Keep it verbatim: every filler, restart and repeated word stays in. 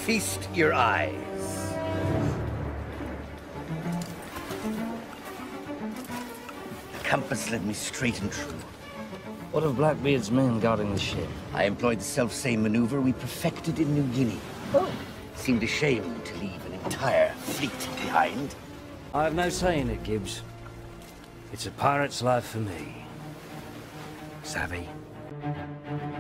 Feast your eyes. The compass led me straight and true. What of Blackbeard's men guarding the ship? I employed the self-same maneuver we perfected in New Guinea. Oh. Seemed ashamed to leave an entire fleet behind. I have no say in it, Gibbs. It's a pirate's life for me. Savvy?